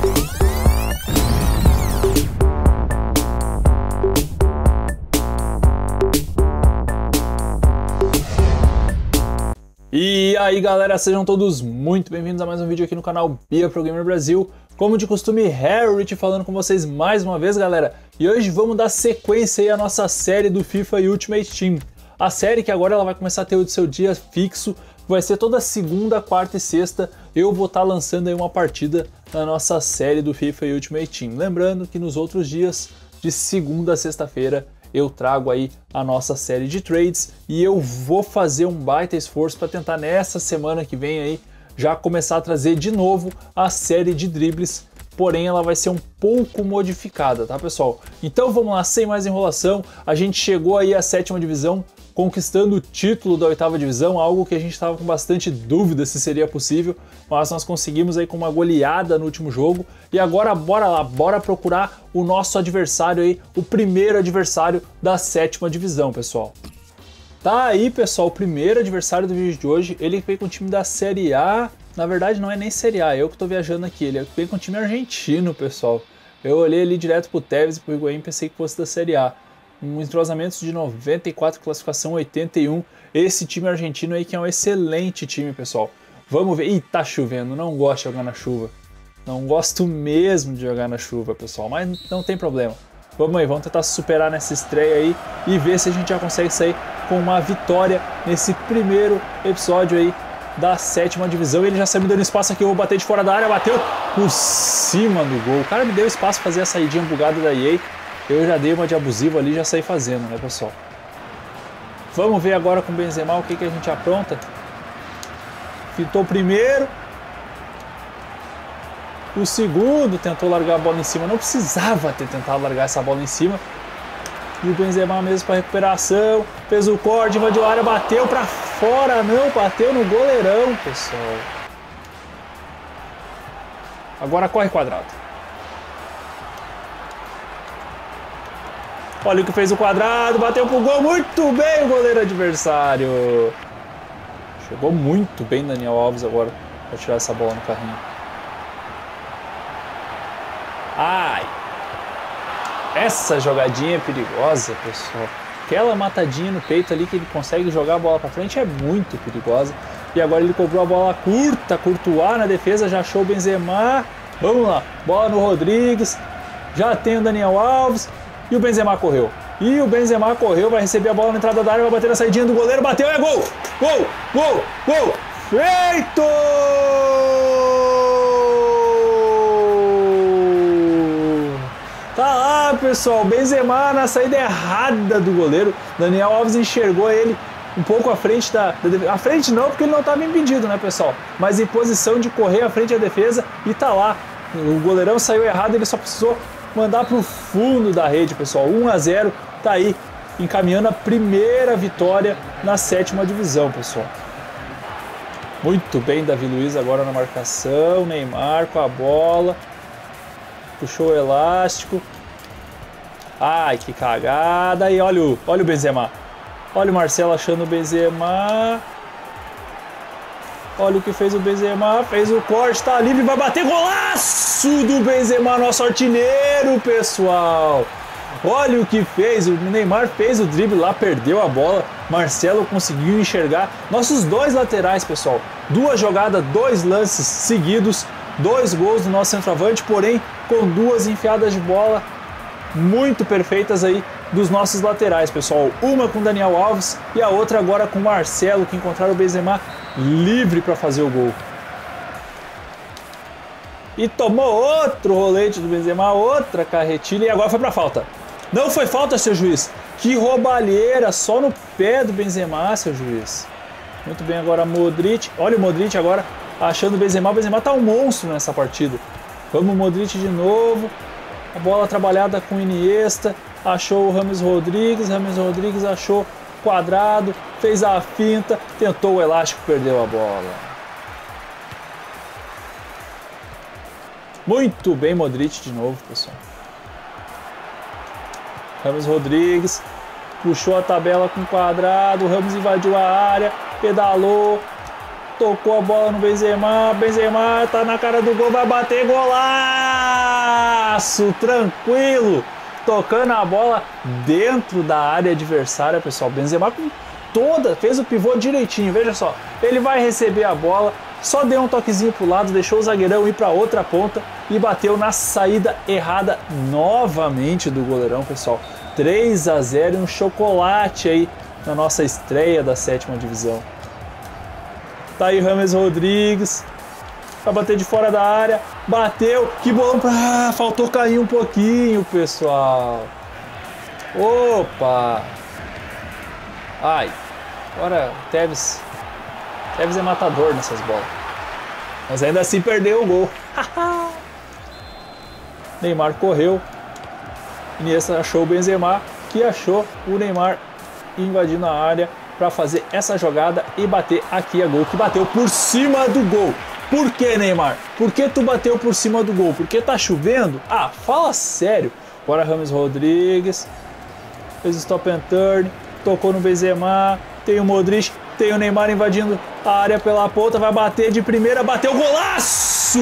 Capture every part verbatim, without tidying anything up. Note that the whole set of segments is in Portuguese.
E aí galera, sejam todos muito bem-vindos a mais um vídeo aqui no canal Bia Pro Gamer Brasil. Como de costume, Harry falando com vocês mais uma vez, galera. E hoje vamos dar sequência aí à nossa série do FIFA Ultimate Team. A série que agora ela vai começar a ter o seu dia fixo, vai ser toda segunda, quarta e sexta. Eu vou estar lançando aí uma partida na nossa série do FIFA Ultimate Team. Lembrando que nos outros dias, de segunda a sexta-feira, eu trago aí a nossa série de trades e eu vou fazer um baita esforço para tentar nessa semana que vem aí já começar a trazer de novo a série de dribles, porém ela vai ser um pouco modificada, tá pessoal? Então vamos lá, sem mais enrolação, a gente chegou aí à sétima divisão, conquistando o título da oitava divisão, algo que a gente estava com bastante dúvida se seria possível, mas nós conseguimos aí com uma goleada no último jogo. E agora bora lá, bora procurar o nosso adversário aí, o primeiro adversário da sétima divisão, pessoal. Tá aí, pessoal, o primeiro adversário do vídeo de hoje, ele veio com o time da Série A, na verdade não é nem Série A, eu que tô viajando aqui, ele veio com o time argentino, pessoal. Eu olhei ali direto pro Tevez e pro Higuaín, pensei que fosse da Série A. Um entrosamento de noventa e quatro, classificação oitenta e um. Esse time argentino aí que é um excelente time, pessoal. Vamos ver. Ih, tá chovendo, não gosto de jogar na chuva. Não gosto mesmo de jogar na chuva, pessoal, mas não tem problema. Vamos aí, vamos tentar superar nessa estreia aí e ver se a gente já consegue sair com uma vitória nesse primeiro episódio aí da sétima divisão. Ele já saiu me dando espaço aqui, eu vou bater de fora da área, bateu por cima do gol. O cara me deu espaço para fazer a saidinha bugada da E A. Eu já dei uma de abusivo ali e já saí fazendo, né, pessoal? Vamos ver agora com o Benzema o que, que a gente apronta. Fitou o primeiro. O segundo tentou largar a bola em cima. Não precisava ter tentado largar essa bola em cima. E o Benzema mesmo para recuperação. Fez o corte, invadiu a área, bateu para fora. Não, bateu no goleirão, pessoal. Agora corre quadrado. Olha o que fez o quadrado, bateu pro gol, muito bem o goleiro adversário. Chegou muito bem Daniel Alves agora para tirar essa bola no carrinho. Ai! Essa jogadinha é perigosa, pessoal. Aquela matadinha no peito ali que ele consegue jogar a bola para frente é muito perigosa. E agora ele cobrou a bola curta, Courtois na defesa, já achou o Benzema. Vamos lá, bola no Rodrigues, já tem o Daniel Alves. E o Benzema correu. E o Benzema correu, vai receber a bola na entrada da área, vai bater na saidinha do goleiro, bateu, é gol! Gol! Gol! Gol! Feito! Tá lá, pessoal, Benzema na saída errada do goleiro. Daniel Alves enxergou ele um pouco à frente da... da à frente não, porque ele não estava impedido, né, pessoal? Mas em posição de correr à frente da defesa e tá lá. O goleirão saiu errado, ele só precisou mandar para o fundo da rede, pessoal. um a zero, tá aí encaminhando a primeira vitória na sétima divisão, pessoal. Muito bem Davi Luiz agora na marcação, Neymar com a bola, puxou o elástico. Ai, que cagada. E olha o, olha o Benzema, olha o Marcelo achando o Benzema. Olha o que fez o Benzema, fez o corte, tá livre, vai bater, golaço do Benzema, nosso artilheiro, pessoal. Olha o que fez, o Neymar fez o drible lá, perdeu a bola, Marcelo conseguiu enxergar. Nossos dois laterais, pessoal, duas jogadas, dois lances seguidos, dois gols do nosso centroavante, porém com duas enfiadas de bola muito perfeitas aí dos nossos laterais, pessoal. Uma com Daniel Alves e a outra agora com Marcelo, que encontraram o Benzema livre para fazer o gol. E tomou outro rolete do Benzema, outra carretilha e agora foi para falta. Não foi falta, seu juiz. Que roubalheira, só no pé do Benzema, seu juiz. Muito bem agora Modric. Olha o Modric agora achando o Benzema. O Benzema tá um monstro nessa partida. Vamos Modric de novo. A bola trabalhada com Iniesta. Achou o James Rodrigues. James Rodrigues achou quadrado. Fez a finta. Tentou o elástico, perdeu a bola. Muito bem Modric de novo, pessoal. James Rodrigues puxou a tabela com quadrado. O Ramos invadiu a área. Pedalou. tocou a bola no Benzema, Benzema tá na cara do gol, vai bater, golaço, tranquilo, tocando a bola dentro da área adversária, pessoal. Benzema com toda, fez o pivô direitinho, veja só, ele vai receber a bola, só deu um toquezinho pro lado, deixou o zagueirão ir para outra ponta e bateu na saída errada novamente do goleirão, pessoal. três a zero, um chocolate aí na nossa estreia da sétima divisão. Tá aí James Rodrigues, vai bater de fora da área, bateu, que bolão pra... Ah, faltou cair um pouquinho, pessoal. Opa! Ai, agora o Tevez, Tevez é matador nessas bolas, mas ainda assim perdeu o gol. Neymar correu, Iniesta achou o Benzema, que achou o Neymar invadindo a área para fazer essa jogada e bater aqui a gol, que bateu por cima do gol. Por que, Neymar? Por que tu bateu por cima do gol? Porque tá chovendo? Ah, fala sério. Agora James Rodrigues fez stop and turn, tocou no Benzema, tem o Modric, tem o Neymar invadindo a área pela ponta, vai bater de primeira, bateu, golaço!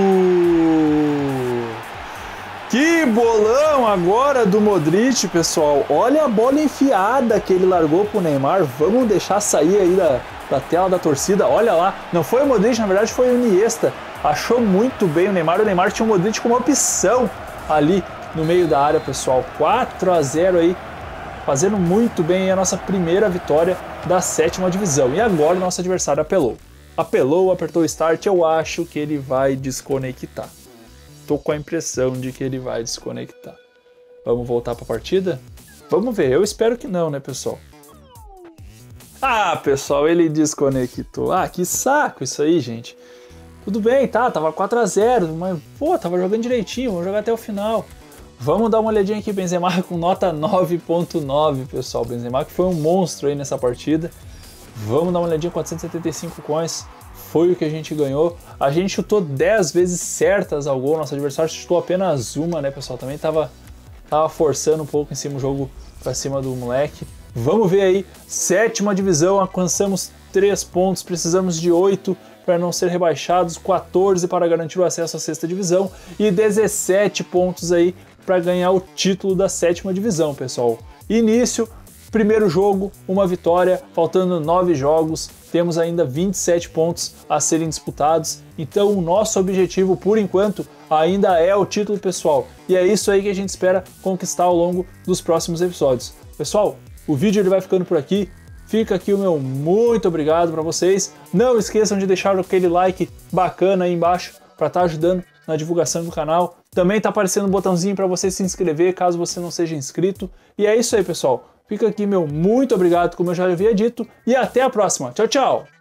Que bolão agora do Modric, pessoal. Olha a bola enfiada que ele largou pro Neymar. Vamos deixar sair aí da, da tela da torcida. Olha lá, não foi o Modric, na verdade foi o Iniesta. Achou muito bem o Neymar. O Neymar tinha o Modric como opção ali no meio da área, pessoal. quatro a zero aí, fazendo muito bem a nossa primeira vitória da sétima divisão. E agora o nosso adversário apelou. Apelou, apertou o start, eu acho que ele vai desconectar. Tô com a impressão de que ele vai desconectar. Vamos voltar para a partida? Vamos ver, eu espero que não, né, pessoal? Ah, pessoal, ele desconectou. Ah, que saco isso aí, gente. Tudo bem, tá, tava quatro a zero, mas, pô, tava jogando direitinho, vamos jogar até o final. Vamos dar uma olhadinha aqui, Benzema com nota nove ponto nove, pessoal. Benzema que foi um monstro aí nessa partida. Vamos dar uma olhadinha, quatrocentos e setenta e cinco coins. Foi o que a gente ganhou. A gente chutou dez vezes certas ao gol. Nosso adversário chutou apenas uma, né, pessoal? Também tava, tava forçando um pouco em cima o jogo pra cima do moleque. Vamos ver aí. Sétima divisão, alcançamos três pontos. Precisamos de oito para não ser rebaixados. quatorze para garantir o acesso à sexta divisão. E dezessete pontos aí para ganhar o título da sétima divisão, pessoal. Início. Primeiro jogo, uma vitória, faltando nove jogos, temos ainda vinte e sete pontos a serem disputados, então o nosso objetivo, por enquanto, ainda é o título, pessoal, e é isso aí que a gente espera conquistar ao longo dos próximos episódios. Pessoal, o vídeo ele vai ficando por aqui, fica aqui o meu muito obrigado para vocês, não esqueçam de deixar aquele like bacana aí embaixo para estar ajudando na divulgação do canal, também tá aparecendo um botãozinho para você se inscrever caso você não seja inscrito, e é isso aí, pessoal. Fica aqui meu muito obrigado, como eu já havia dito, e até a próxima. Tchau, tchau!